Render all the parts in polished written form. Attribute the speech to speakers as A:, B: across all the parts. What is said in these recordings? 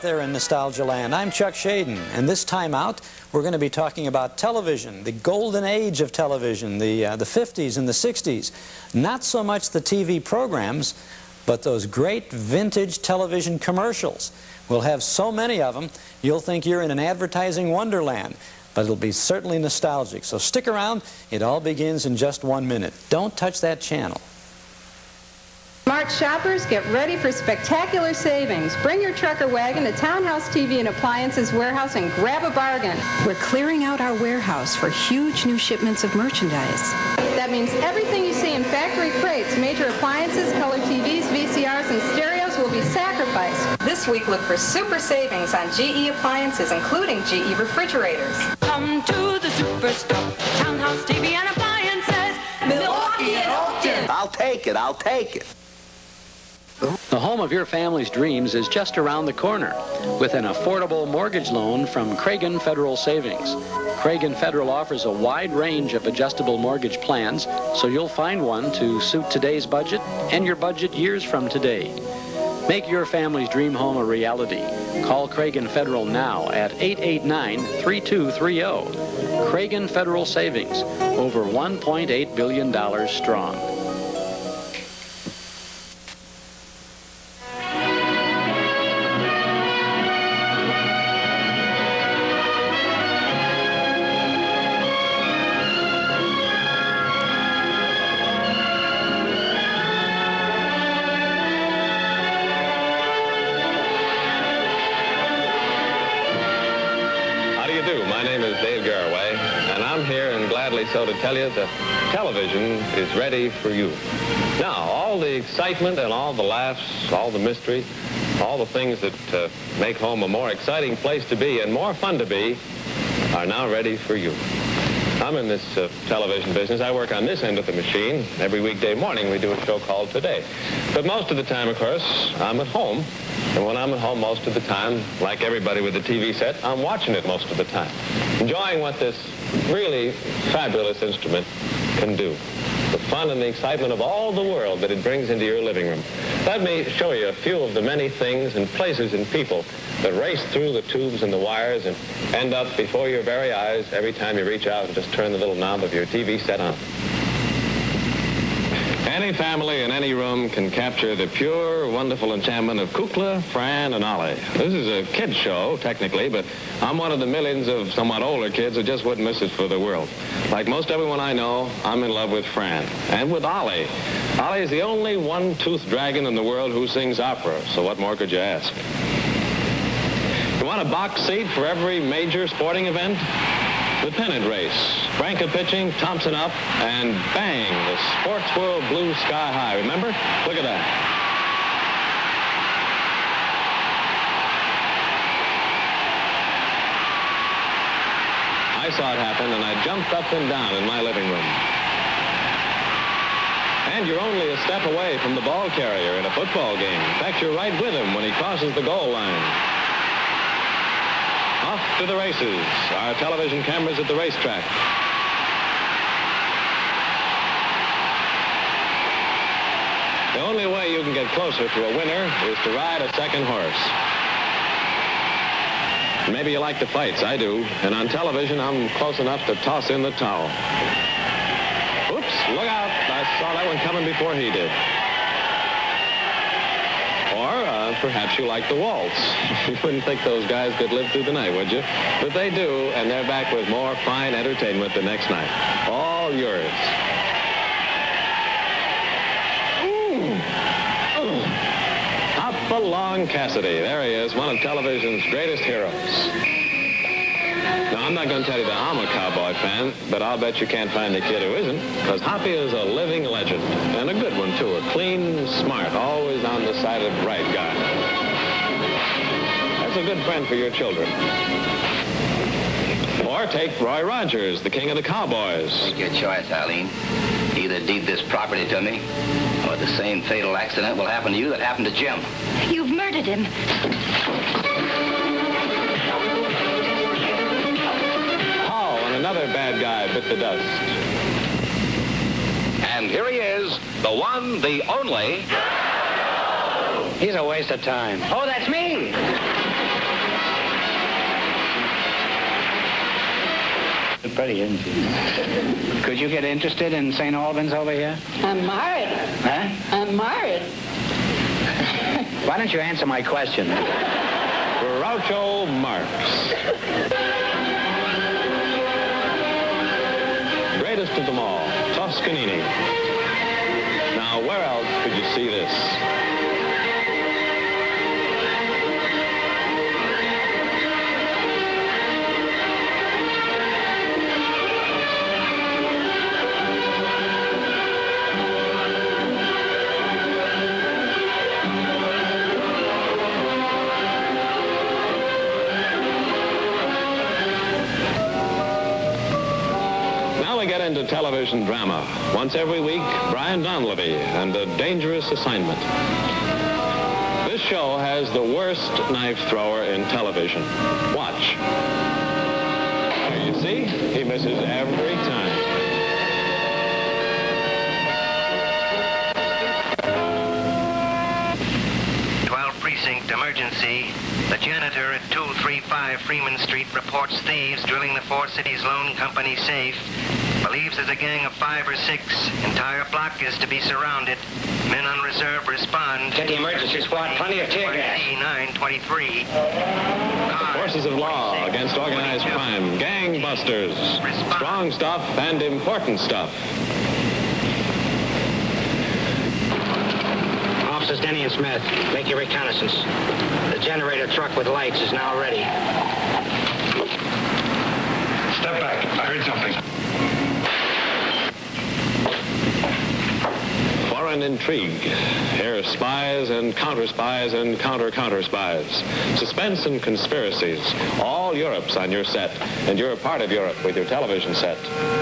A: out there in Nostalgia Land? I'm Chuck Shaden, and this time out, we're going to be talking about television, the golden age of television, the 50s and the 60s. Not so much the TV programs, but those great vintage television commercials. We'll have so many of them, you'll think you're in an advertising wonderland, but it'll be certainly nostalgic. So stick around, it all begins in just 1 minute. Don't touch that channel.
B: Smart shoppers, get ready for spectacular savings. Bring your truck or wagon to Townhouse TV and Appliances Warehouse and grab a bargain.
C: We're clearing out our warehouse for huge new shipments of merchandise.
B: That means everything you see in factory crates, major appliances, color TVs, VCRs, and stereos will be sacrificed.
C: This week, look for super savings on GE appliances, including GE refrigerators.
D: Come to the superstore, Townhouse TV and Appliances, Milwaukee and Oakton.
E: I'll take it, I'll take it.
F: The home of your family's dreams is just around the corner with an affordable mortgage loan from Cragen Federal Savings. Cragen Federal offers a wide range of adjustable mortgage plans, so you'll find one to suit today's budget and your budget years from today. Make your family's dream home a reality. Call Cragen Federal now at 889-3230. Cragen Federal Savings, over $1.8 billion strong.
G: My name is Dave Garraway, and I'm here, and gladly so, to tell you that television is ready for you. Now, all the excitement and all the laughs, all the mystery, all the things that make home a more exciting place to be and more fun to be are now ready for you. I'm in this television business. I work on this end of the machine. Every weekday morning we do a show called Today. But most of the time, of course, I'm at home. And when I'm at home most of the time, like everybody with a TV set, I'm watching it most of the time, enjoying what this really fabulous instrument can do. The fun and the excitement of all the world that it brings into your living room. Let me show you a few of the many things and places and people that race through the tubes and the wires and end up before your very eyes every time you reach out and just turn the little knob of your TV set on. Any family in any room can capture the pure, wonderful enchantment of Kukla, Fran, and Ollie. This is a kid's show, technically, but I'm one of the millions of somewhat older kids who just wouldn't miss it for the world. Like most everyone I know, I'm in love with Fran and with Ollie. Ollie is the only one-toothed dragon in the world who sings opera, so what more could you ask? You want a box seat for every major sporting event? The pennant race, Branca pitching, Thompson up, and bang, the Sports World Blue Sky High. Remember? Look at that. I saw it happen, and I jumped up and down in my living room. And you're only a step away from the ball carrier in a football game. In fact, you're right with him when he crosses the goal line. Off to the races, our television cameras at the racetrack. The only way you can get closer to a winner is to ride a second horse. Maybe you like the fights, I do. And on television, I'm close enough to toss in the towel. Oops, look out. I saw that one coming before he did. Or perhaps you like the waltz. You wouldn't think those guys could live through the night, would you? But they do, and they're back with more fine entertainment the next night. All yours. Hop-along Cassidy. There he is, one of television's greatest heroes. Now, I'm not going to tell you that I'm a cowboy fan, but I'll bet you can't find a kid who isn't, because Hoppy is a living legend, and a good one, too. A clean, smart, always on the side of the right guy. That's a good friend for your children. Or take Roy Rogers, the king of the cowboys.
E: Make your choice, Eileen. Either deed this property to me, or the same fatal accident will happen to you that happened to Jim.
D: You've murdered him.
G: Another bad guy bit the dust.
E: And here he is, the one, the only.
H: He's a waste of time.
E: Oh, that's me.
H: looking pretty, isn't she? Could you get interested in St. Albans over here?
I: I'm married.
H: Huh?
I: I'm married.
H: Why don't you answer my question?
G: Groucho Marx. Greatest of them all, Toscanini. Now, where else could you see this? Into television drama. Once every week, Brian Donlevy and A Dangerous Assignment. This show has the worst knife thrower in television. Watch. There you see, he misses every time.
J: Precinct emergency. The janitor at 235 Freeman Street reports thieves drilling the Four Cities Loan Company safe. Believes there's a gang of 5 or 6. Entire block is to be surrounded. Men on reserve respond.
H: Get the emergency squad. Plenty of tear gas.
J: 923.
G: Forces of law against organized crime. Gangbusters. Strong stuff and important stuff.
H: Officers Denny and Smith, make your reconnaissance. The generator truck with lights is now ready.
K: Step back. I heard something.
G: Foreign intrigue. Here are spies and counter-spies and counter-counter-spies. Suspense and conspiracies. All Europe's on your set, and you're a part of Europe with your television set.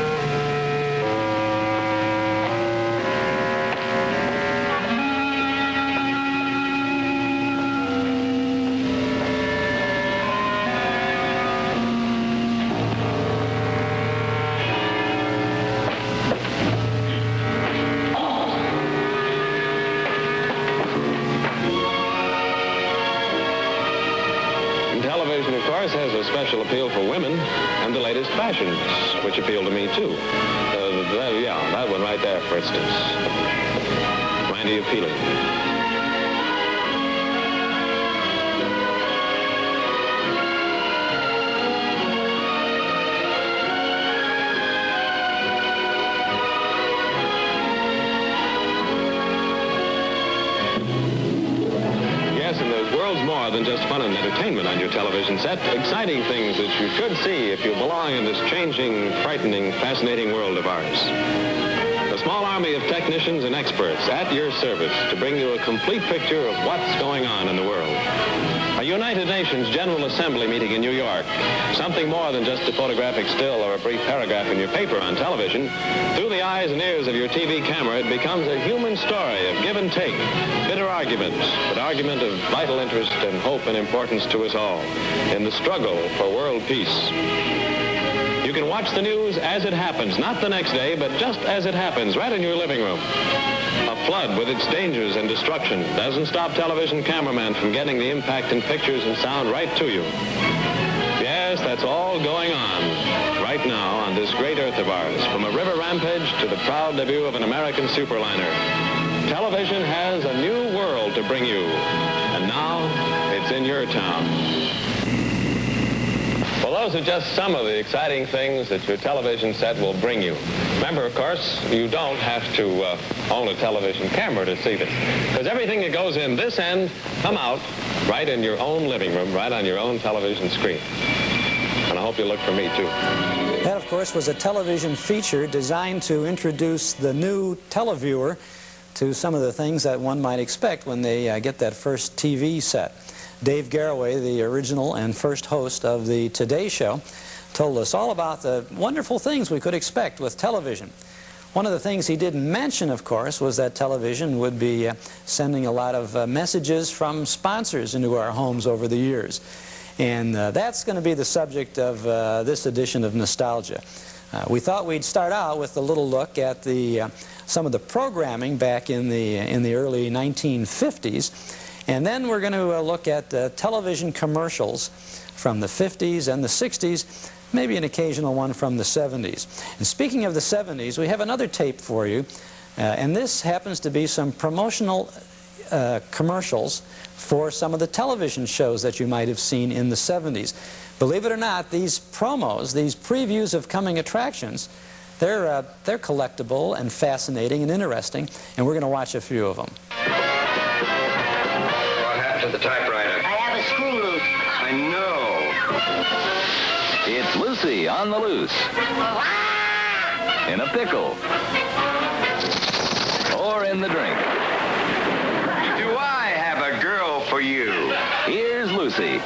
G: Has a special appeal for women and the latest fashions, which appeal to me too. Yeah, that one right there, for instance. Mighty appealing. More than just fun and entertainment on your television set. Exciting things that you should see if you belong in this changing, frightening, fascinating world of ours. A small army of technicians and experts at your service to bring you a complete picture of what's going on in the world. A United Nations General Assembly meeting in New York. Something more than just a photographic still or a brief paragraph in your paper on television. Through the eyes and ears of your TV camera, it becomes a human story of give and take, bitter arguments, but argument of vital interest and hope and importance to us all in the struggle for world peace. You can watch the news as it happens, not the next day, but just as it happens, right in your living room. A flood with its dangers and destruction doesn't stop television cameramen from getting the impact in pictures and sound right to you. Yes, that's all going on right now on this great earth of ours, from a river rampage to the proud debut of an American superliner. Television has a new world to bring you, and now it's in your town. Well, those are just some of the exciting things that your television set will bring you. Remember, of course, you don't have to own a television camera to see this, because everything that goes in this end come out right in your own living room, right on your own television screen. And I hope you look for me, too.
A: That, of course, was a television feature designed to introduce the new televiewer to some of the things that one might expect when they get that first TV set. Dave Garroway, the original and first host of the Today Show, told us all about the wonderful things we could expect with television. One of the things he didn't mention, of course, was that television would be sending a lot of messages from sponsors into our homes over the years. And that's going to be the subject of this edition of Nostalgia. We thought we'd start out with a little look at some of the programming back in the early 1950s. And then we're going to look at television commercials from the 50s and the 60s maybe an occasional one from the 70s. And speaking of the 70s, we have another tape for you, and this happens to be some promotional commercials for some of the television shows that you might have seen in the 70s. Believe it or not, these promos, these previews of coming attractions, they're collectible and fascinating and interesting, and we're going to watch a few of them.
K: What happened to the typewriter?
I: I have a screw loose.
K: I know.
E: It's Lucy on the loose. In a pickle. Or in the drink.
K: Do I have a girl for you?
E: Here's Lucy.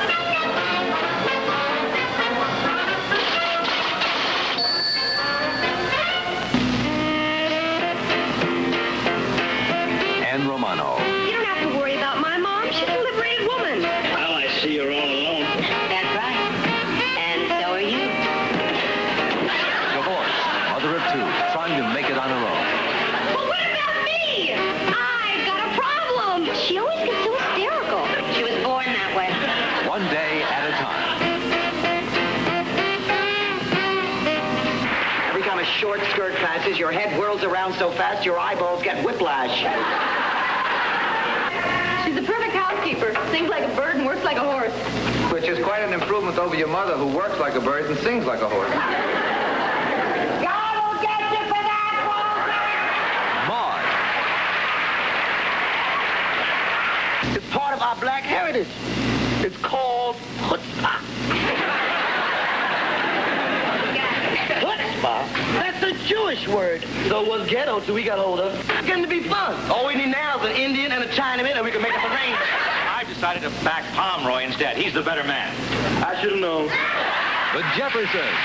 E: And Romano.
I: You don't have to worry about my mom. She's a liberated woman.
H: Well, I see you're all alone.
I: That's right. And so are you.
E: Divorce. Mother of two. Trying to make it on her own.
I: Well, what about me? I've got a problem. She always gets so hysterical. She was born that way.
E: One day at a time.
L: Every time a short skirt passes, your head whirls around so fast your eyeballs get whiplash.
B: She's the perfect housekeeper. Sings like a bird and works like a horse.
M: Which is quite an improvement over your mother who works like a bird and sings like a horse.
I: God will get you for that,
E: Maude.
L: It's part of our black heritage. It's called chutzpah. Chutzpah? That's a Jewish word. So it was ghetto till we got hold of it. It's going to be fun. All we need now is an Indian and a Chinaman, and we can make up a range.
H: I decided to back Pomeroy instead. He's the better man.
L: I should have known.
E: The Jeffersons.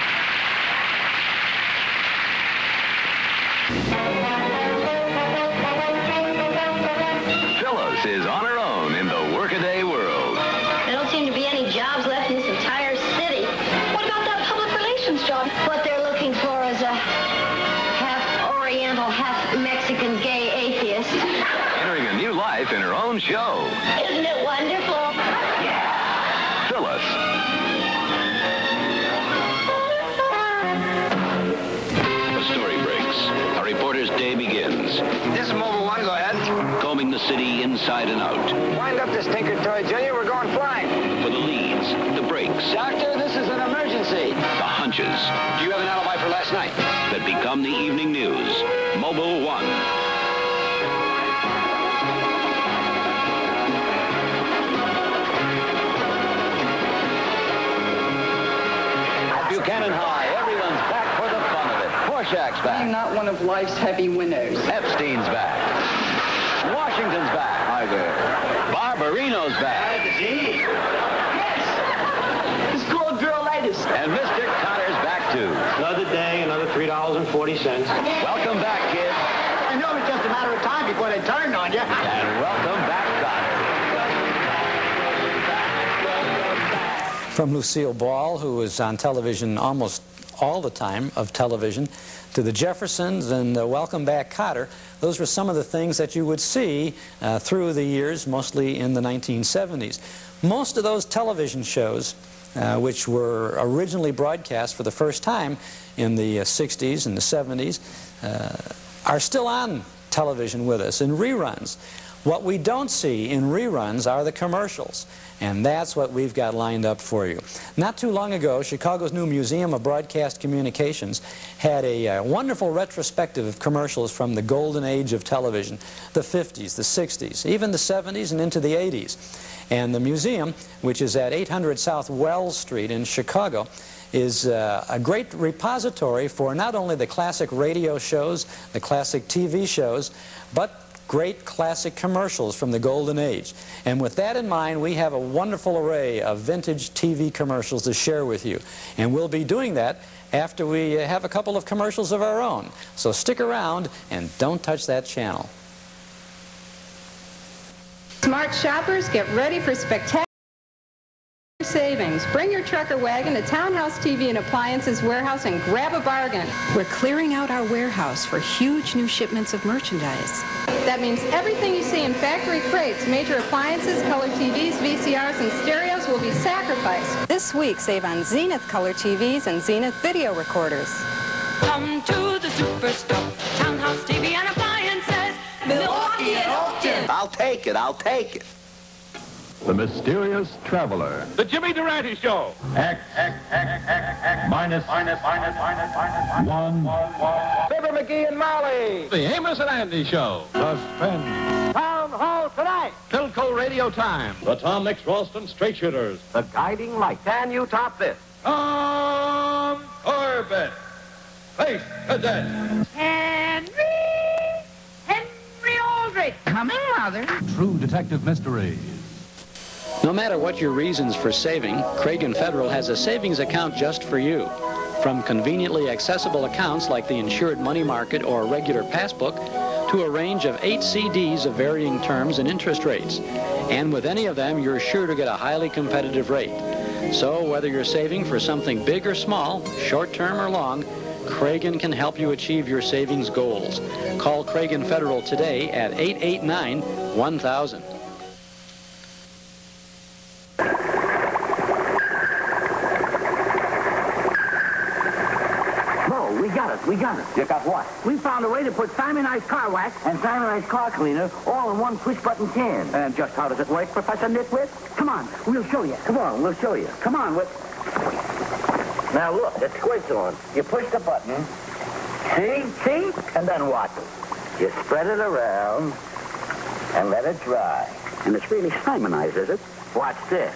E: Phyllis is on her own in the workaday world.
I: There don't seem to be any jobs left in this entire city. What about that public relations job? What they're looking for is a half-Oriental, half-Mexican gay atheist.
E: Entering a new life in her own show.
I: Isn't it wonderful?
E: Phyllis. The story breaks. A reporter's day begins.
M: This is Mobile One, go ahead.
E: Combing the city inside and out.
M: Wind up this Tinker Toy, Junior. We're going flying.
E: For the leads, the breaks,
L: Doctor, this is an emergency.
E: the hunches
L: Do you have an alibi for last night?
E: that become the evening news. Mobile One. Buchanan High, everyone's back for the fun of it. Rorschach's back.
B: I'm not one of life's heavy winners.
E: Epstein's back. Washington's back. Hi there. Barbarino's back.
L: It's called girl-itis.
E: And Mr. Connor's back too.
H: Another day, another $3.40.
E: Welcome back, kids.
L: I know it's just a matter of time before they turn on you.
E: And welcome back, Connor.
A: From Lucille Ball, who was on television almost all the time of television, to the Jeffersons and Welcome Back, Kotter. Those were some of the things that you would see through the years, mostly in the 1970s. Most of those television shows, which were originally broadcast for the first time in the 60s and the 70s, are still on television with us in reruns. What we don't see in reruns are the commercials, and that's what we've got lined up for you. Not too long ago, Chicago's new Museum of Broadcast Communications had a wonderful retrospective of commercials from the golden age of television, the 50s, the 60s, even the 70s and into the 80s. And the museum, which is at 800 South Wells Street in Chicago, is a great repository for not only the classic radio shows, the classic TV shows, but great classic commercials from the golden age. And with that in mind, we have a wonderful array of vintage TV commercials to share with you. And we'll be doing that after we have a couple of commercials of our own. So stick around and don't touch that channel.
B: Smart shoppers, get ready for spectacular savings. Bring your truck or wagon to Townhouse TV and Appliances Warehouse and grab a bargain.
N: We're clearing out our warehouse for huge new shipments of merchandise.
B: That means everything you see in factory crates, major appliances, color TVs, VCRs, and stereos will be sacrificed. This week, save on Zenith color TVs and Zenith video recorders.
D: Come to the Superstore, Townhouse TV and Appliances, Milwaukee and Oakton.
K: I'll take it. I'll take it.
N: The Mysterious Traveler.
O: The Jimmy Durante Show.
N: X, minus 1.
O: Fibber McGee and Molly. The Amos and Andy Show.
N: Suspense.
O: Town Hall Tonight. Philco Radio Time.
N: The Tom Mix Ralston Straight Shooters.
O: The Guiding Light. Can you top this?
N: Tom Corbett. Space Cadet.
D: Henry Aldrich. Come in, Mother.
N: True Detective Mysteries.
F: No matter what your reasons for saving, Cragen Federal has a savings account just for you. From conveniently accessible accounts like the Insured Money Market or regular passbook, to a range of 8 CDs of varying terms and interest rates. And with any of them, you're sure to get a highly competitive rate. So whether you're saving for something big or small, short-term or long, Cragen can help you achieve your savings goals. Call Cragen Federal today at 889-1000.
L: We got it.
K: You got what?
L: We found a way to put Simonized car wax and Simonized car cleaner all in one push-button can.
K: And just how does it work, Professor Nitwit?
L: Come on, we'll show you.
K: Come on, we'll show you.
L: Come on,
K: Now look, it squirts on. You push the button. See? And then what? You spread it around and let it dry. And it's really Simonized, is it? Watch this.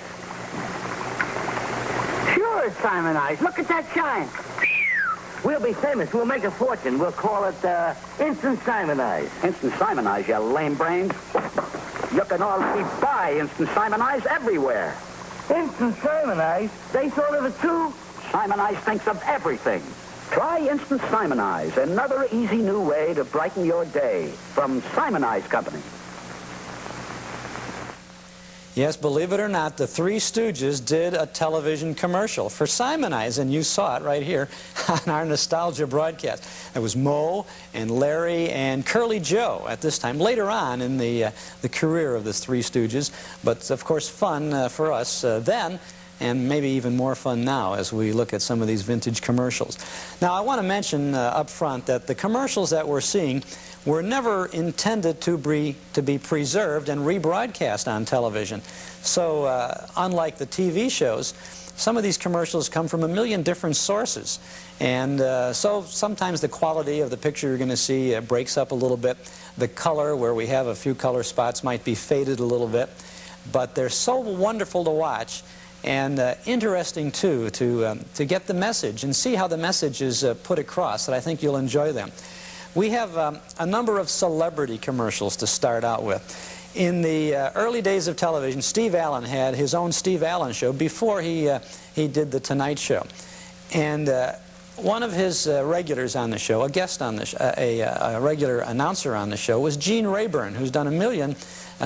L: Sure, it's Simonized. Look at that shine. We'll be famous. We'll make a fortune. We'll call it Instant Simonized.
K: Instant Simonized, you lame brains. You can already buy Instant Simonized everywhere.
L: Instant Simonized? They thought of it too?
K: Simonized thinks of everything. Try Instant Simonized, another easy new way to brighten your day. From Simonized Company.
A: Yes, believe it or not, the Three Stooges did a television commercial for Simonized, and you saw it right here on our nostalgia broadcast. It was Moe and Larry and Curly Joe at this time, later on in the career of the Three Stooges, but of course fun for us then, and maybe even more fun now as we look at some of these vintage commercials. Now, I want to mention up front that the commercials that we're seeing were never intended to be preserved and rebroadcast on television. So, unlike the TV shows, some of these commercials come from a million different sources. And so sometimes the quality of the picture you're going to see breaks up a little bit. The color, where we have a few color spots, might be faded a little bit. But they're so wonderful to watch. And interesting, too, to get the message and see how the message is put across, that I think you'll enjoy them. We have a number of celebrity commercials to start out with. In the early days of television, Steve Allen had his own Steve Allen show before he did The Tonight Show. And one of his regulars on the show, a guest on the a regular announcer on the show, was Gene Rayburn, who's done a million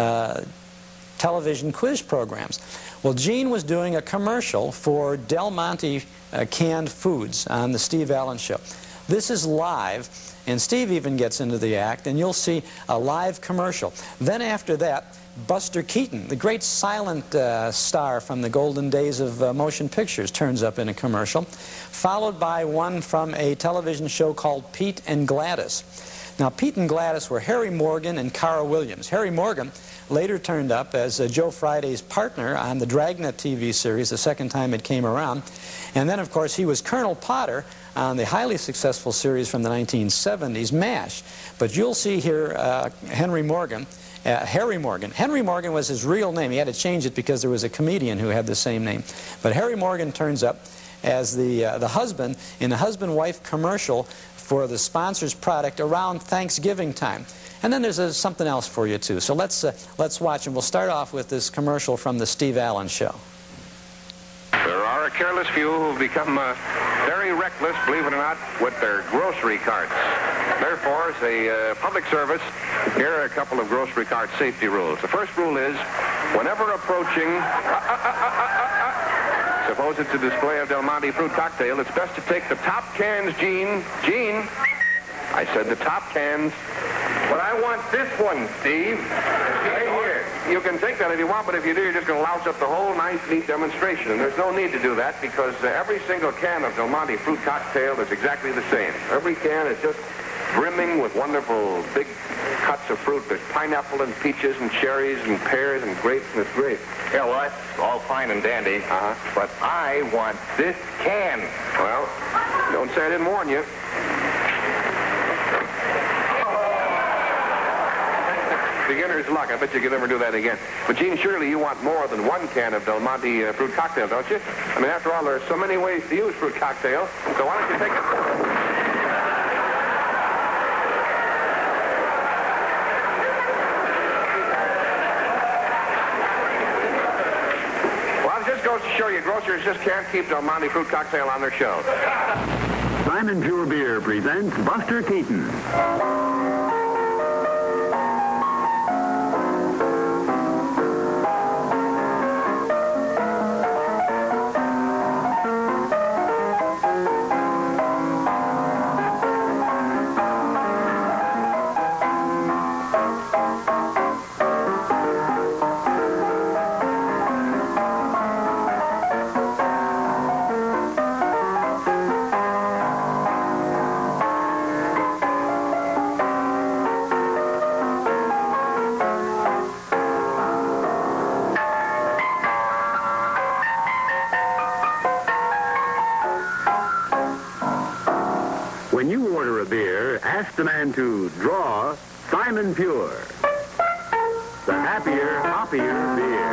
A: television quiz programs. Well, Gene was doing a commercial for Del Monte canned foods on the Steve Allen Show. This is live, and Steve even gets into the act, and you'll see a live commercial. Then after that, Buster Keaton, the great silent star from the golden days of motion pictures, turns up in a commercial, followed by one from a television show called Pete and Gladys. Now, Pete and Gladys were Harry Morgan and Cara Williams. Harry Morgan later turned up as Joe Friday's partner on the Dragnet TV series the second time it came around. And then, of course, he was Colonel Potter on the highly successful series from the 1970s, MASH. But you'll see here Harry Morgan. Henry Morgan was his real name. He had to change it because there was a comedian who had the same name. But Harry Morgan turns up as the husband in a husband-wife commercial for the sponsor's product around Thanksgiving time. And then there's something else for you, too. So let's watch, and we'll start off with this commercial from the Steve Allen Show.
P: There are a careless few who have become very reckless, believe it or not, with their grocery carts. Therefore, as a public service, here are a couple of grocery cart safety rules. The first rule is, whenever approaching, suppose it's a display of Del Monte fruit cocktail, it's best to take the top cans, Gene, I said the top cans, But I want this one, Steve. Right here. You can take that if you want, but if you do, you're just going to louse up the whole nice, neat demonstration. And there's no need to do that because every single can of Del Monte fruit cocktail is exactly the same. Every can is just brimming with wonderful big cuts of fruit. There's pineapple and peaches and cherries and pears and grapes, and it's great.
Q: Yeah, well, that's all fine and dandy. But I want this can.
P: Well, don't say I didn't warn you. Beginner's luck. I bet you can never do that again. But, Gene, surely you want more than one can of Del Monte fruit cocktail, don't you? I mean, after all, there are so many ways to use fruit cocktail. So why don't you take it? Well, it just goes to show you, grocers just can't keep Del Monte fruit cocktail on their shelves.
R: Simon Pure Beer presents Buster Keaton. When you order a beer, ask the man to draw Simon Pure. The happier, hoppier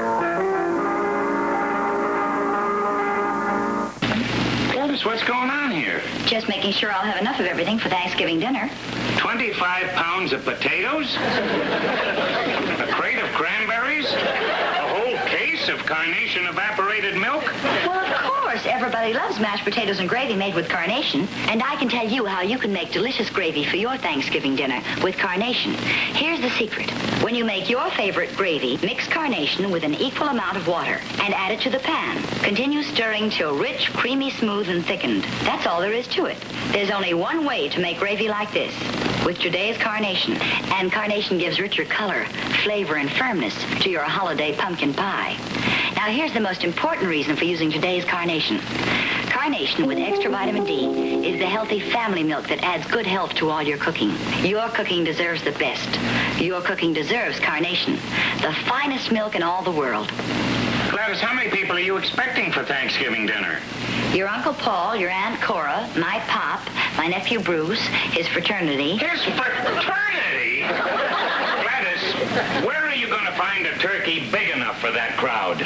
R: beer.
J: Gladys, what's going on here?
S: Just making sure I'll have enough of everything for Thanksgiving dinner.
J: 25 pounds of potatoes? A crate of cranberries? A whole case of Carnation evaporated milk?
S: Well, of course. Everybody loves mashed potatoes and gravy made with Carnation. And I can tell you how you can make delicious gravy for your Thanksgiving dinner with Carnation. Here's the secret. When you make your favorite gravy, mix Carnation with an equal amount of water and add it to the pan. Continue stirring till rich, creamy, smooth, and thickened. That's all there is to it. There's only one way to make gravy like this, with today's Carnation. And Carnation gives richer color, flavor, and firmness to your holiday pumpkin pie. Now, here's the most important reason for using today's Carnation. Carnation with extra vitamin D is the healthy family milk that adds good health to all your cooking. Your cooking deserves the best. Your cooking deserves Carnation, the finest milk in all the world.
J: Gladys, how many people are you expecting for Thanksgiving dinner?
S: Your Uncle Paul, your Aunt Cora, my pop, my nephew Bruce, his fraternity.
J: His fraternity? Gladys, where are you going to find a turkey big enough for that crowd?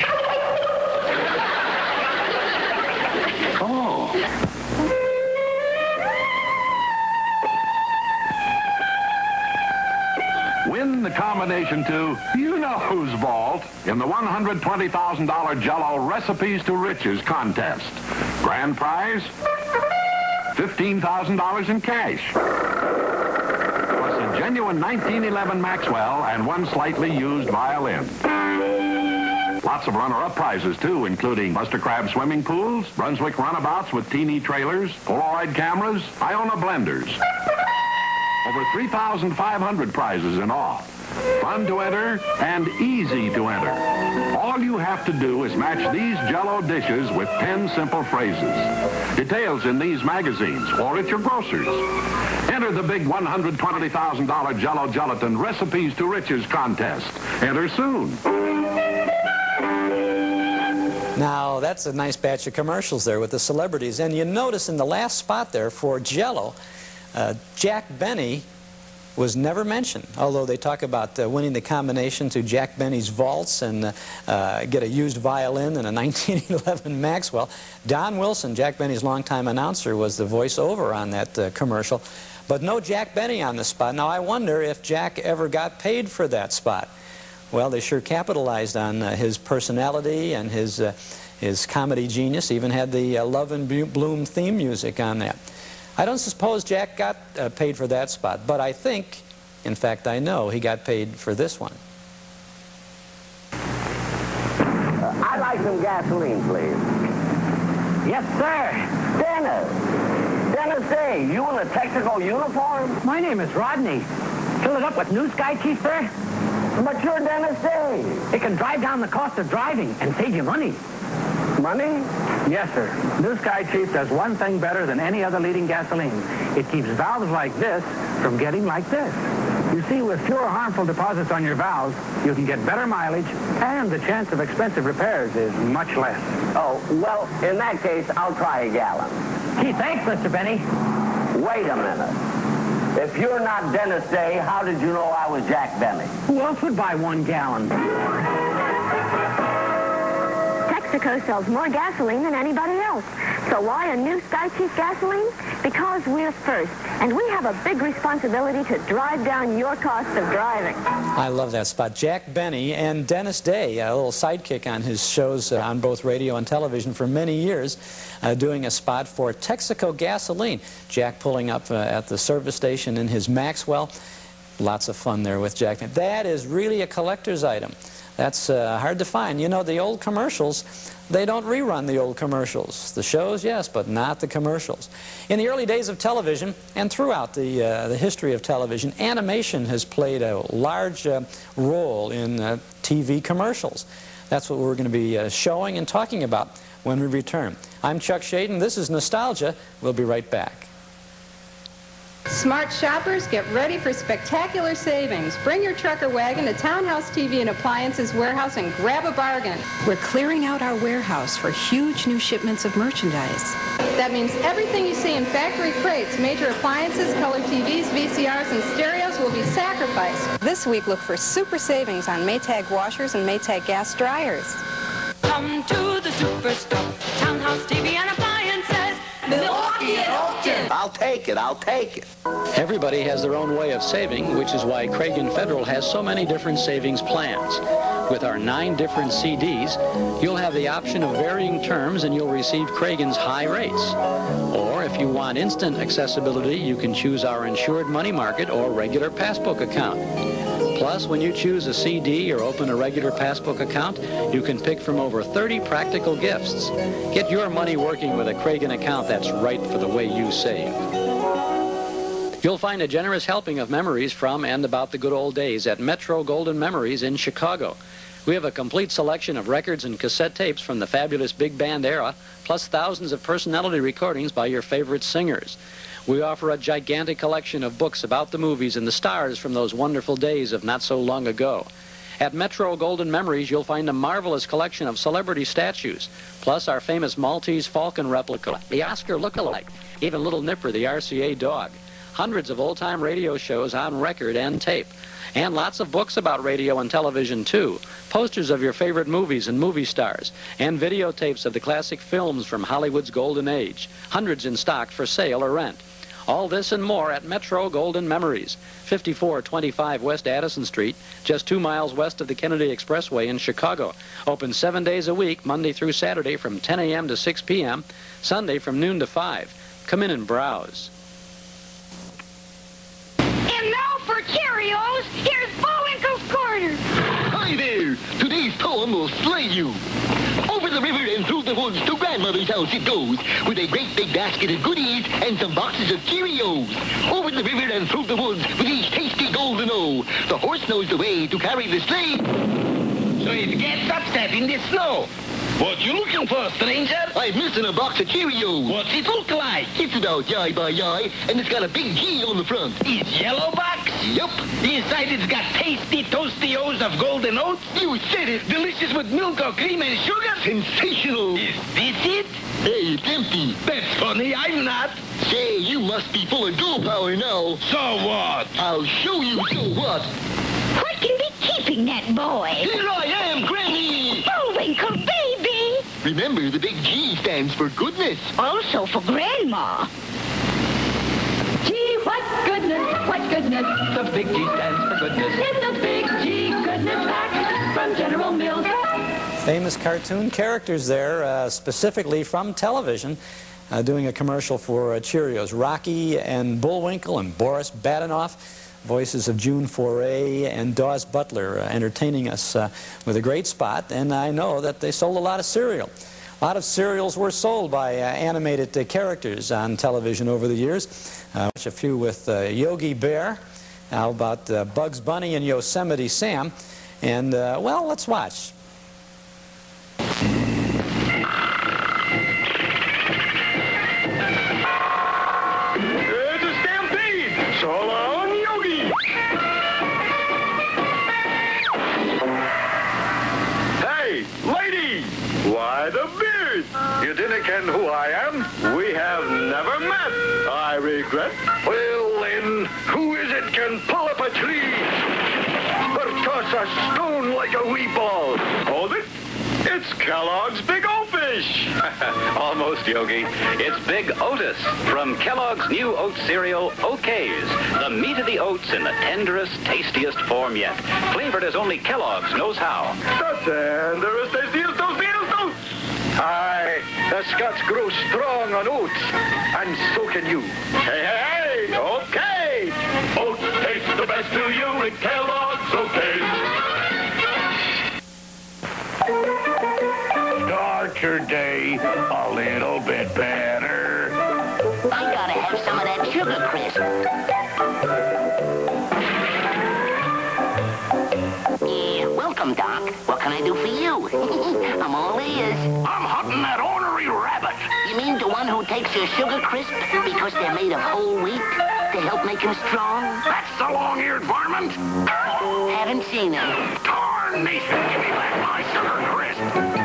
J: Oh.
N: Win the combination to you-know-whose vault in the $120,000 Jell-O Recipes to Riches contest. Grand prize, $15,000 in cash. Plus a genuine 1911 Maxwell and one slightly used violin. Lots of runner-up prizes, too, including Buster Crab swimming pools, Brunswick runabouts with teeny trailers, Polaroid cameras, Iona blenders. Over 3,500 prizes in all. Fun to enter and easy to enter. All you have to do is match these Jell-O dishes with 10 simple phrases. Details in these magazines or at your grocer's. Enter the big $120,000 Jell-O Gelatin Recipes to Riches contest. Enter soon.
A: Now, that's a nice batch of commercials there with the celebrities. And you notice in the last spot there for Jell-O, Jack Benny was never mentioned, although they talk about winning the combination to Jack Benny's vaults and get a used violin and a 1911 Maxwell. Don Wilson, Jack Benny's longtime announcer, was the voiceover on that commercial. But no Jack Benny on the spot. Now, I wonder if Jack ever got paid for that spot. Well, they sure capitalized on his personality and his comedy genius. Even had the Love and Bloom theme music on that. I don't suppose Jack got paid for that spot, but I think, in fact, I know he got paid for this one.
K: I'd like some gasoline, please. Yes, sir. Dennis. Dennis Day, you in a technical uniform?
L: My name is Rodney. Fill it up with New Sky cheaper?
K: But you're Dennis Day.
L: It can drive down the cost of driving and save you money.
K: Money?
L: Yes, sir. New Sky Cheap does one thing better than any other leading gasoline. It keeps valves like this from getting like this. You see, with fewer harmful deposits on your valves, you can get better mileage, and the chance of expensive repairs is much less.
K: Oh, well, in that case, I'll try a gallon.
L: Gee, thanks, Mr. Benny.
K: Wait a minute. If you're not Dennis Day, how did you know I was Jack Benny?
L: Who else would buy 1 gallon?
I: Texaco sells more gasoline than anybody else. So why a New Sky Cheap gasoline? Because we're first, and we have a big responsibility to drive down your cost of driving.
A: I love that spot. Jack Benny and Dennis Day, a little sidekick on his shows on both radio and television for many years, doing a spot for Texaco gasoline. Jack pulling up at the service station in his Maxwell. Lots of fun there with Jack. That is really a collector's item. That's hard to find. You know, the old commercials, they don't rerun the old commercials. The shows, yes, but not the commercials. In the early days of television, and throughout the history of television, animation has played a large role in TV commercials. That's what we're going to be showing and talking about when we return. I'm Chuck Shaden. This is Nostalgia. We'll be right back.
B: Smart shoppers, get ready for spectacular savings. Bring your truck or wagon to Townhouse TV and Appliances Warehouse and grab a bargain.
T: We're clearing out our warehouse for huge new shipments of merchandise.
B: That means everything you see in factory crates, major appliances, color TVs, VCRs, and stereos will be sacrificed. This week, look for super savings on Maytag washers and Maytag gas dryers.
D: Come to the superstore, Townhouse TV and Appliances, Milwaukee and Oakton.
K: I'll take it. I'll take it.
F: Everybody has their own way of saving, which is why Cragen Federal has so many different savings plans. With our 9 different CDs, you'll have the option of varying terms and you'll receive Cragen's high rates. Or if you want instant accessibility, you can choose our insured money market or regular passbook account. Plus, when you choose a CD or open a regular passbook account, you can pick from over 30 practical gifts. Get your money working with a Cragen account that's right for the way you save. You'll find a generous helping of memories from and about the good old days at Metro Golden Memories in Chicago. We have a complete selection of records and cassette tapes from the fabulous big band era, plus thousands of personality recordings by your favorite singers. We offer a gigantic collection of books about the movies and the stars from those wonderful days of not so long ago. At Metro Golden Memories, you'll find a marvelous collection of celebrity statues, plus our famous Maltese Falcon replica, the Oscar look-alike, even Little Nipper, the RCA dog. Hundreds of old-time radio shows on record and tape. And lots of books about radio and television, too. Posters of your favorite movies and movie stars. And videotapes of the classic films from Hollywood's golden age. Hundreds in stock for sale or rent. All this and more at Metro Golden Memories, 5425 West Addison Street, just 2 miles west of the Kennedy Expressway in Chicago. Open 7 days a week, Monday through Saturday from 10 a.m. to 6 p.m., Sunday from noon to 5. Come in and browse.
I: And now for Cheerios, here's Bullwinkle's Corner.
U: Hi there! Today's poem will slay you. Over the river and through the woods to Grandmother's house it goes, with a great big basket of goodies and some boxes of Cheerios. Over the river and through the woods with each tasty golden O. The horse knows the way to carry the sleigh, so it gets upset in the snow. What you looking for, stranger? I'm missing a box of Cheerios. What's it look like? It's about yai by yai, and it's got a big G on the front. It's yellow box? Yup. Inside it's got tasty toasty O's of golden oats? You said it. Delicious with milk or cream and sugar? Sensational. Is this it? Hey, it's empty. That's funny, I'm not. Say, you must be full of girl power now. So what? I'll show you so what.
I: What can be keeping that boy?
U: Here I am, Granny!
I: Bullwinkle, baby!
U: Remember, the big G stands for goodness.
I: Also for Grandma.
D: Gee, what goodness, what goodness.
U: The big G stands for goodness.
D: It's a big G goodness pack from General Mills.
A: Famous cartoon characters there, specifically from television, doing a commercial for Cheerios. Rocky and Bullwinkle and Boris Badenoff. Voices of June Foray and Dawes Butler entertaining us with a great spot, and I know that they sold a lot of cereal. A lot of cereals were sold by animated characters on television over the years. A few with Yogi Bear How about Bugs Bunny and Yosemite Sam? And, well, let's watch.
O: It's a stampede! So long, Yogi! Hey, lady! Why the beard? You didn't ken who I am? We have never met. I regret. Well, then, who is it can pull up a tree or toss a stone like a wee ball? Hold it. It's Kellogg's Big O-Fish.
C: Almost, Yogi. It's Big Otis from Kellogg's new oat cereal, O'K's. The meat of the oats in the tenderest, tastiest form yet. Flavored as only Kellogg's knows how.
O: The tenderest, tastiest, toastiest oats. Aye, the Scots grow strong on oats, and so can you. Hey, hey, hey, okay. Oats taste the best to you in Kellogg's O'K's. Start your day a little bit better.
U: I gotta have some of that sugar crisp. Yeah, welcome, Doc. What can I do for you? I'm all ears.
O: I'm hunting that ornery rabbit.
U: You mean the one who takes your sugar crisp because they're made of whole wheat to help make him strong?
O: That's the long-eared varmint.
U: Haven't seen him.
O: Tarnation, give me back my sugar crisp.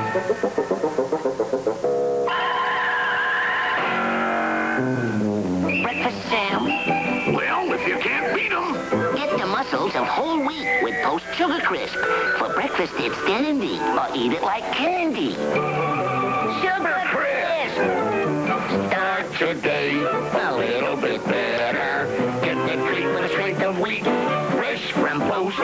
U: Breakfast, Sam?
O: Well, if you can't beat them.
U: Get the muscles of whole wheat with Post Sugar Crisp. For breakfast, it's dandy, or eat it like candy. Sugar Crisp!
O: Start your day a little bit better. Get the treat with the strength of wheat. Fresh from Post.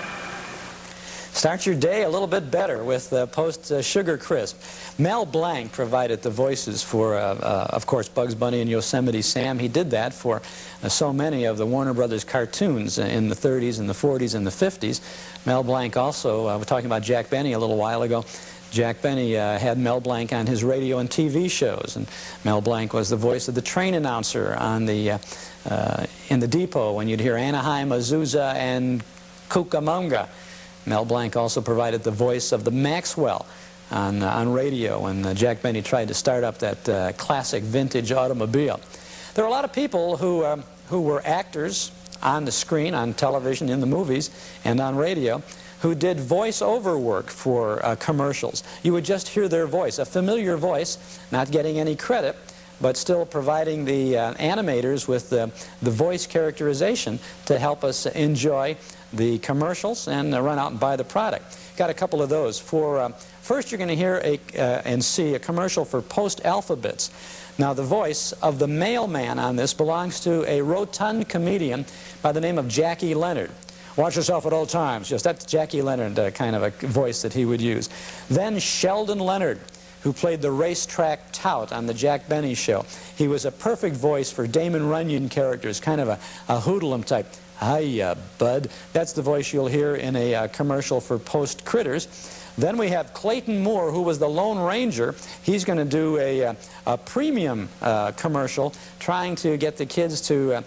A: Start your day a little bit better with Post Sugar Crisp. Mel Blanc provided the voices for, of course, Bugs Bunny and Yosemite Sam. He did that for so many of the Warner Brothers cartoons in the 30s and the 40s and the 50s. Mel Blanc also, we were talking about Jack Benny a little while ago. Jack Benny had Mel Blanc on his radio and TV shows, and Mel Blanc was the voice of the train announcer on the in the depot when you'd hear Anaheim, Azusa, and Cucamonga. Mel Blanc also provided the voice of the Maxwell on radio when Jack Benny tried to start up that classic vintage automobile. There are a lot of people who were actors on the screen, on television, in the movies, and on radio, who did voice-over work for commercials. You would just hear their voice, a familiar voice, not getting any credit, but still providing the animators with the voice characterization to help us enjoy the commercials and run out and buy the product. Got a couple of those. First, you're going to hear and see a commercial for Post Alphabets. Now, the voice of the mailman on this belongs to a rotund comedian by the name of Jackie Leonard. Watch yourself at all times. Yes, that's Jackie Leonard, kind of a voice that he would use. Then Sheldon Leonard, who played the racetrack tout on the Jack Benny Show. He was a perfect voice for Damon Runyon characters, kind of a hoodlum type. Hiya, bud. That's the voice you'll hear in a commercial for Post Critters. Then we have Clayton Moore, who was the Lone Ranger. He's going to do a premium commercial trying to get the kids to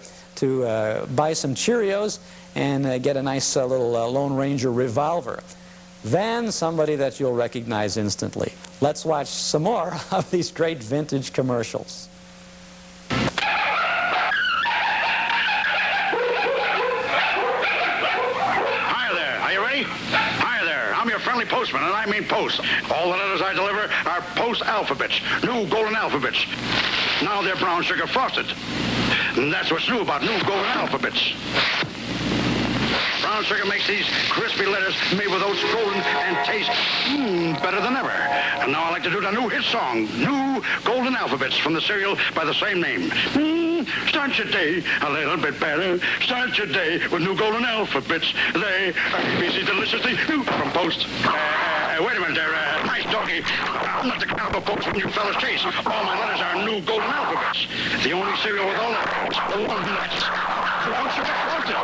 A: buy some Cheerios and get a nice little Lone Ranger revolver. Then somebody that you'll recognize instantly. Let's watch some more of these great vintage commercials.
O: Friendly postman, and I mean post. All the letters I deliver are Post Alphabets, new golden alphabets. Now they're brown sugar frosted. And that's what's new about new golden alphabets. Brown sugar makes these crispy letters made with oats golden and taste better than ever. And now I like to do the new hit song, New Golden Alphabets, from the cereal by the same name. Start your day a little bit better. Start your day with new golden alphabets. They are ABC deliciously new from Post. Wait a minute there, nice doggy. I'm not the kind of a postman you fellas chase. All my letters are new golden alphabets. The only cereal with all letters. Brown sugar frosted.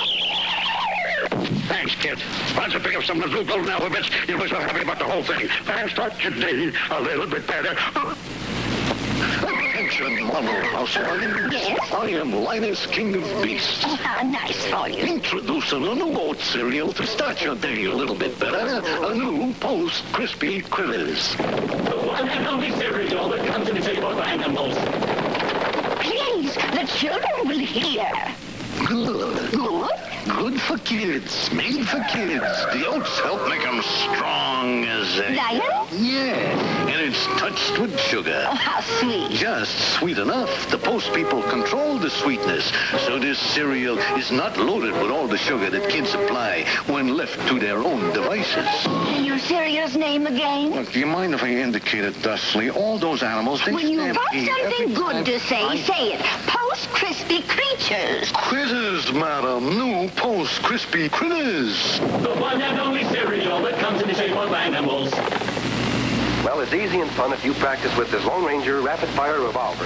O: Thanks, kid. Once you pick up some of the blue golden alphabets, you'll be so happy about the whole thing. And start your day a little bit better. Attention, Marvel House Party.
S: Yes?
O: I am Linus, King of Beasts.
S: Nice for you.
O: Introducing a new oat cereal to start your day a little bit better. A new Post Crispy Critters.
G: The one and only cereal that comes in the shape of animals.
S: Please, the children will hear.
O: Good. Good for kids. Made for kids. The oats help make them strong as a...
S: Lion?
O: Yeah. And it's touched with sugar.
S: Oh, how sweet.
O: Just sweet enough. The Post people control the sweetness, so this cereal is not loaded with all the sugar that kids apply when left to their own devices.
S: And your cereal's name again?
O: Look, do you mind if I indicate it thusly? All those animals, they
S: When you've got
O: stampede
S: something
O: every
S: good
O: time
S: to say it. Post Crispy Creatures.
O: Critters, madam. New Post Crispy Critters.
G: The one and only cereal that comes in the shape of animals.
Q: Well, it's easy and fun if you practice with this Lone Ranger rapid-fire revolver.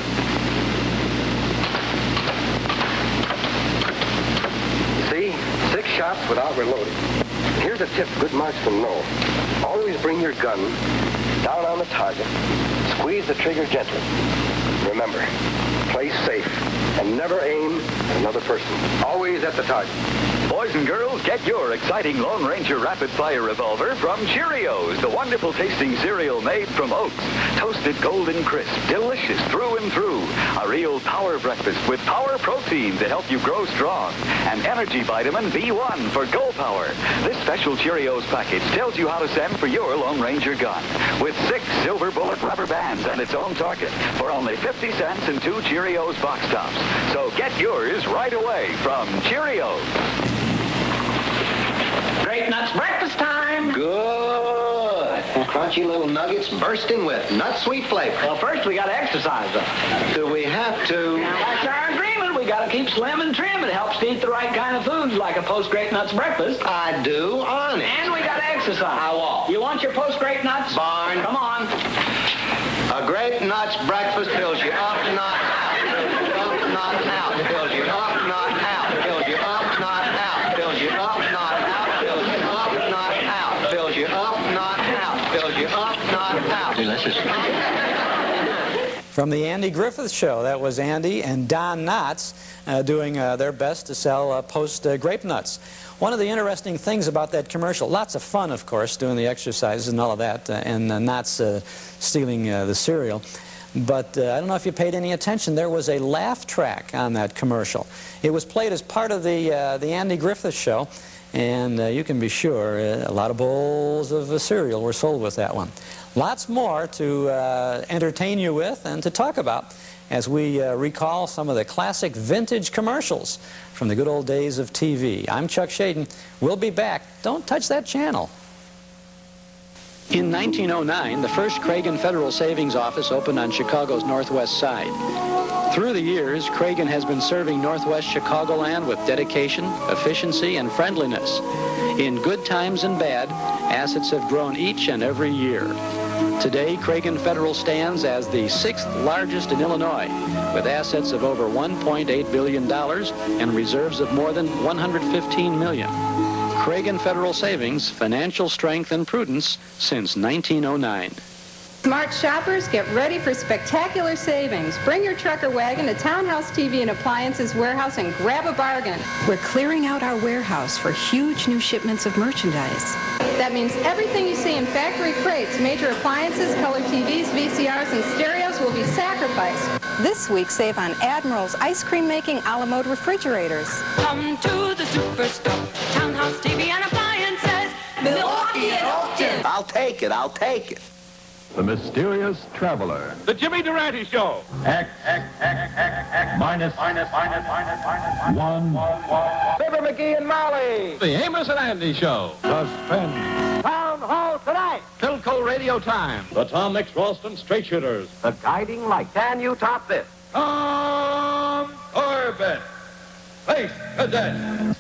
Q: See? 6 shots without reloading. Here's a tip good marksmen know. Always bring your gun down on the target. Squeeze the trigger gently. Remember, play safe and never aim at another person. Always at the target.
C: Boys and girls, get your exciting Lone Ranger Rapid Fire Revolver from Cheerios, the wonderful tasting cereal made from oats. Toasted golden crisp, delicious through and through. A real power breakfast with power protein to help you grow strong. And energy vitamin B1 for Go Power. This special Cheerios package tells you how to send for your Lone Ranger gun. With 6 silver bullet rubber bands and its own target for only 50 cents and 2 Cheerios box tops. So get yours right away from Cheerios.
H: Grape Nuts breakfast time.
K: Good. Crunchy little nuggets bursting with nut sweet flavor.
H: Well, first we got to exercise them.
K: Do we have to?
H: That's our agreement. We got to keep slim and trim. It helps to eat the right kind of foods like a Post Grape Nuts breakfast.
K: I do, honest.
H: And we got to exercise. How all? You want your Post Grape Nuts?
K: Barn.
H: Come on.
K: A Grape Nuts breakfast fills you up, not out. Fills you up, not out. Fills you up, not out. Fills you up, not out. Fills you up, not out. Fills you up, not out. Fills you up, not out. Fills you up, not out. Delicious.
A: From the Andy Griffith Show, that was Andy and Don Knotts doing their best to sell Post Grape Nuts. One of the interesting things about that commercial, lots of fun, of course, doing the exercises and all of that, and Knotts stealing the cereal. But I don't know if you paid any attention, there was a laugh track on that commercial. It was played as part of the Andy Griffith Show, and you can be sure a lot of bowls of cereal were sold with that one. Lots more to entertain you with and to talk about as we recall some of the classic vintage commercials from the good old days of TV. I'm Chuck Shaden. We'll be back. Don't touch that channel.
F: In 1909, the first Cragen Federal Savings Office opened on Chicago's northwest side. Through the years, Cragen has been serving northwest Chicagoland with dedication, efficiency, and friendliness. In good times and bad, assets have grown each and every year. Today, Cragen Federal stands as the 6th largest in Illinois, with assets of over $1.8 billion and reserves of more than $115 million. Cragen Federal Savings, financial strength and prudence since 1909.
B: Smart shoppers, get ready for spectacular savings. Bring your truck or wagon to Townhouse TV and Appliances Warehouse and grab a bargain.
T: We're clearing out our warehouse for huge new shipments of merchandise.
B: That means everything you see in factory crates, major appliances, color TVs, VCRs, and stereos will be sacrificed. This week, save on Admiral's ice cream making a la mode refrigerators.
D: Come to the superstore, Townhouse TV and Appliances, Milwaukee and Oakton.
R: I'll take it. I'll take it.
N: The Mysterious Traveler.
G: The Jimmy Durante Show.
N: X minus 1.
H: Fibber McGee and Molly.
G: The Amos and Andy Show.
N: Suspense.
H: Town Hall tonight.
G: Philco Radio Time. The Tom Mix Ralston Straight Shooters.
H: The guiding light. Can you top this?
G: Tom Corbett. Face Cadet.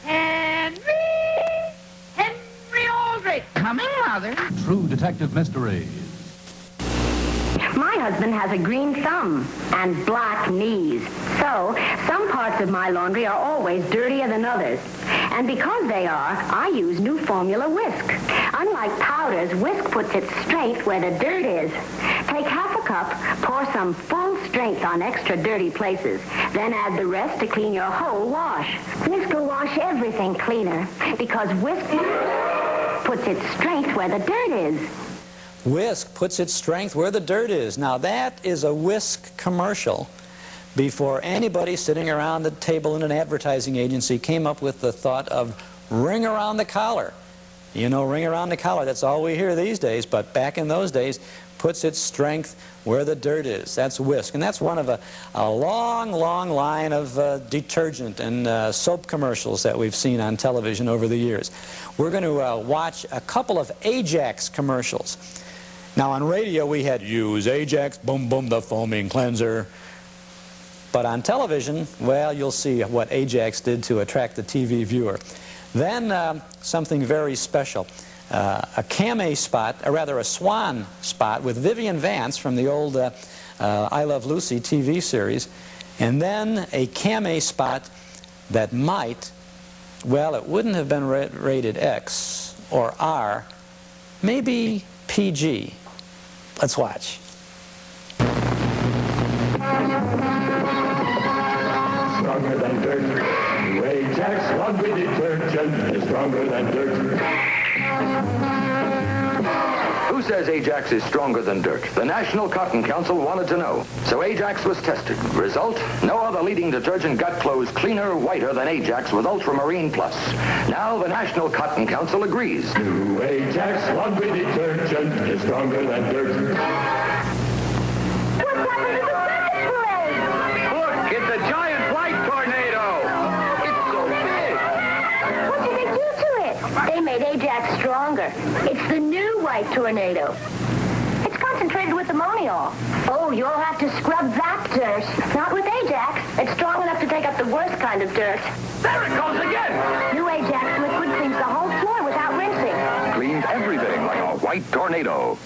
I: Henry Aldrich. Coming, Mother.
N: True Detective Mystery.
I: My husband has a green thumb and black knees. So, some parts of my laundry are always dirtier than others. And because they are, I use new formula whisk. Unlike powders, whisk puts its strength where the dirt is. Take half a cup, pour some full strength on extra dirty places, then add the rest to clean your whole wash. Whisk will wash everything cleaner because whisk puts its strength where the dirt is.
A: Whisk puts its strength where the dirt is. Now that is a Whisk commercial before anybody sitting around the table in an advertising agency came up with the thought of ring around the collar. You know, ring around the collar, that's all we hear these days, but back in those days, puts its strength where the dirt is. That's Whisk, and that's one of a long, long line of detergent and soap commercials that we've seen on television over the years. We're going to watch a couple of Ajax commercials. Now on radio we had use Ajax, boom, boom, the foaming cleanser. But on television, well, you'll see what Ajax did to attract the TV viewer. Then something very special. A Camay spot, or rather a Swan spot with Vivian Vance from the old I Love Lucy TV series. And then a Camay spot that might, well, it wouldn't have been rated X or R, maybe PG. Let's watch.
G: Stronger than dirt. New Ajax laundry detergent is stronger than dirt.
M: Who says Ajax is stronger than dirt? The National Cotton Council wanted to know. So Ajax was tested. Result? No other leading detergent got clothes cleaner, whiter than Ajax with Ultramarine Plus. Now the National Cotton Council agrees.
G: New Ajax laundry detergent is stronger than dirt.
M: Look, it's a giant white tornado. It's so big.
I: What did they do to it? They made Ajax stronger. It's the new white tornado. It's concentrated with ammoniol. Oh, you'll have to scrub that dirt. Not with Ajax. It's strong enough to take up the worst kind of dirt.
M: There it goes again.
I: New Ajax liquid cleans the whole floor without rinsing.
M: Cleans everything like a white tornado.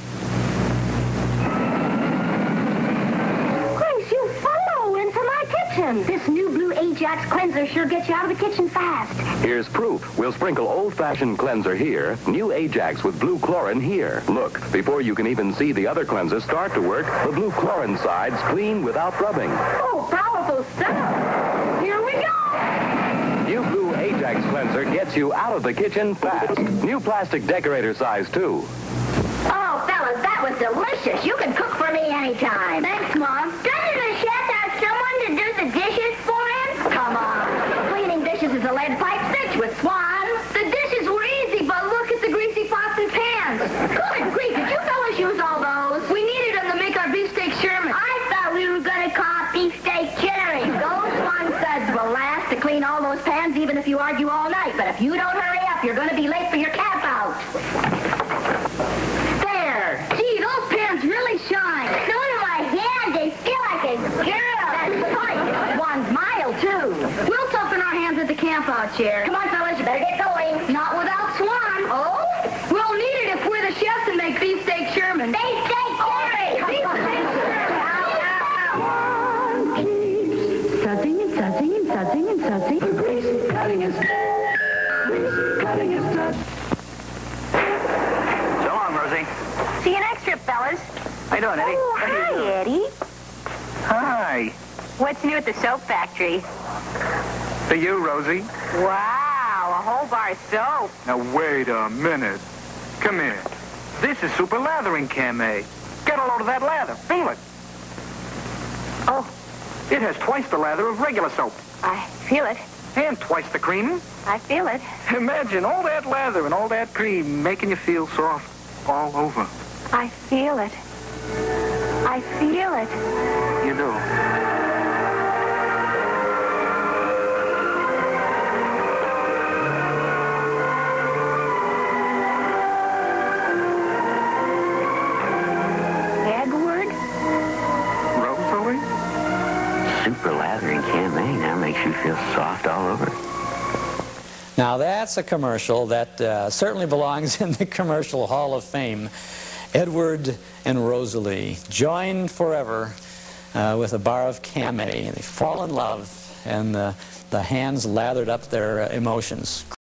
I: Grace, you follow into my kitchen. This new blue Ajax cleanser sure gets you out of the kitchen fast.
M: Here's proof. We'll sprinkle old-fashioned cleanser here, new Ajax with blue chlorine here. Look, before you can even see the other cleanser start to work, the blue chlorine sides clean without rubbing.
I: Oh, powerful stuff. Here we go.
M: New blue Ajax cleanser gets you out of the kitchen fast. New plastic decorator size, too.
I: Oh, fellas, that was delicious. You can cook for me anytime. Thanks, Mom. Doesn't the chef have someone to do the dishes for him? Come on. Cleaning dishes is a lead pipe cinch with Swan. The dishes were easy, but look at the greasy pots and pans. Good grief, did you fellas use all those? We needed them to make our beefsteak Sherman. I thought we were going to call it beefsteak Cherry. Those Swan suds will last to clean all those pans even if you argue all night. But if you don't hurry up, you're going to be late for your camp out. There. Gee, those pans really shine. So do my hands. They feel like a girl. That's right. One's mild, too. We'll toughen our hands at the camp out chair. Come on, fellas, you better get going. Not without Swan. Oh? We'll need it if we're the chefs and make beefsteak Sherman. Beefsteak Cherry! Beefsteak Sherman! Sudsing and sudsing and sudsing and sudsing. The grease cutting is done.
H: So long, Rosie.
I: See you next trip, fellas.
H: How you doing, Eddie?
I: Oh, hi, Eddie.
H: Hi.
I: What's new at the soap factory?
H: To you, Rosie.
I: Wow, a whole bar of soap.
H: Now, wait a minute. Come here. This is super lathering, Camay. Get a load of that lather. Feel it.
I: Oh.
H: It has twice the lather of regular soap.
I: I feel it.
H: And twice the cream.
I: I feel it.
H: Imagine all that lather and all that cream making you feel soft all over.
I: I feel it. I feel it.
H: You do.
I: Edward?
H: Rosalie?
K: Super lathering Camay now makes you feel soft all over.
A: Now that's a commercial that certainly belongs in the Commercial Hall of Fame. Edward and Rosalie join forever with a bar of Camay, and they fall in love. and the hands lathered up their emotions.